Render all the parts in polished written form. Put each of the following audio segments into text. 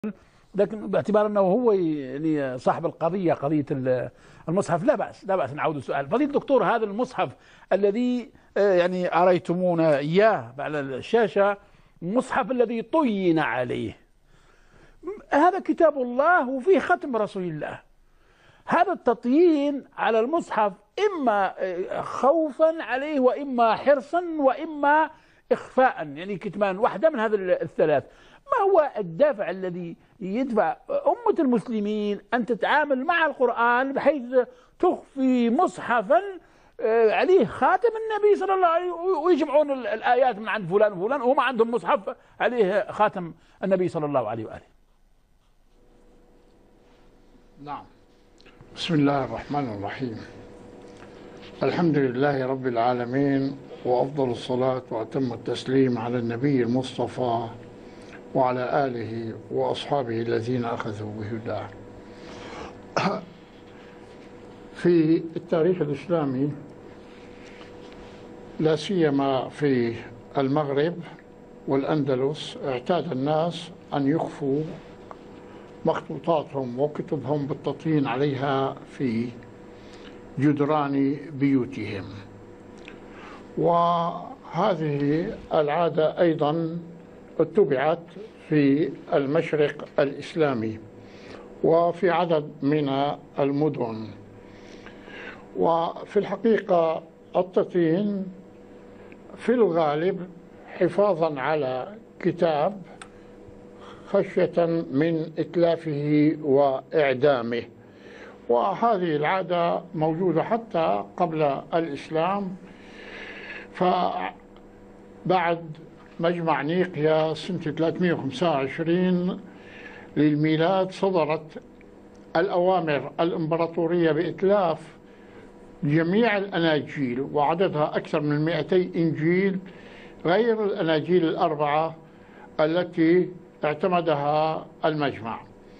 لكن باعتبار انه هو يعني صاحب القضيه، قضيه المصحف، لا باس نعود السؤال. فضيلة الدكتور، هذا المصحف الذي يعني اريتمونا اياه على الشاشه، المصحف الذي طين عليه، هذا كتاب الله وفيه ختم رسول الله. هذا التطيين على المصحف اما خوفا عليه، واما حرصا، واما اخفاء، يعني كتمان، واحده من هذه الثلاث. ما هو الدافع الذي يدفع أمة المسلمين أن تتعامل مع القرآن بحيث تخفي مصحفا عليه خاتم النبي صلى الله عليه وسلم، ويجمعون الآيات من عند فلان وفلان وهم عندهم مصحف عليه خاتم النبي صلى الله عليه وآله؟ نعم. بسم الله الرحمن الرحيم. الحمد لله رب العالمين، وأفضل الصلاة وأتم التسليم على النبي المصطفى وعلى آله وأصحابه الذين أخذوا بهداه. في التاريخ الإسلامي، لا سيما في المغرب والأندلس، اعتاد الناس أن يخفوا مخطوطاتهم وكتبهم بالتطين عليها في جدران بيوتهم. وهذه العادة أيضا اتبعت في المشرق الإسلامي وفي عدد من المدن. وفي الحقيقة التطين في الغالب حفاظا على كتاب خشية من إتلافه وإعدامه، وهذه العادة موجودة حتى قبل الإسلام. فبعد مجمع نيقيا سنة 325 للميلاد صدرت الأوامر الإمبراطورية بإتلاف جميع الأناجيل، وعددها أكثر من 200 إنجيل، غير الأناجيل الأربعة التي اعتمدها المجمع.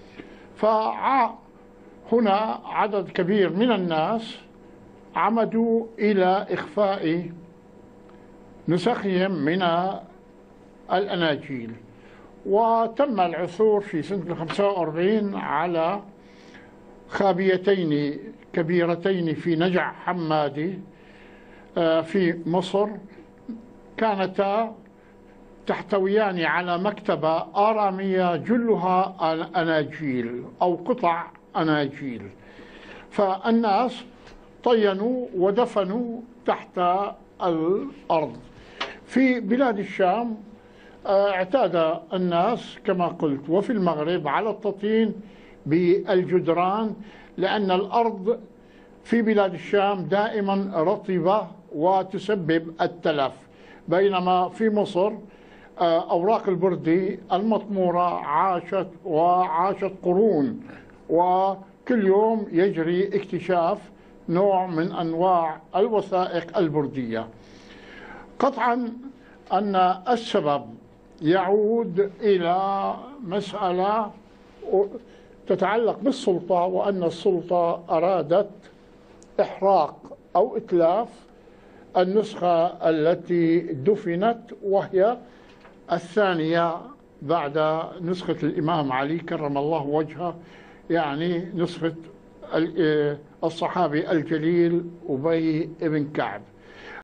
فهنا عدد كبير من الناس عمدوا إلى إخفاء نسخهم من الأناجيل، وتم العثور في سنة 45 على خابيتين كبيرتين في نجع حمادي في مصر، كانتا تحتويان على مكتبة آرامية جلها أناجيل أو قطع أناجيل. فالناس طينوا ودفنوا تحت الأرض. في بلاد الشام اعتاد الناس كما قلت، وفي المغرب، على التطين بالجدران، لأن الأرض في بلاد الشام دائما رطبة وتسبب التلف، بينما في مصر أوراق البردي المطمورة عاشت قرون، وكل يوم يجري اكتشاف نوع من أنواع الوثائق البردية. قطعا أن السبب يعود إلى مسألة تتعلق بالسلطة، وأن السلطة أرادت إحراق أو إتلاف النسخة التي دفنت، وهي الثانية بعد نسخة الإمام علي كرم الله وجهه، يعني نسخة الصحابي الجليل أبي بن كعب.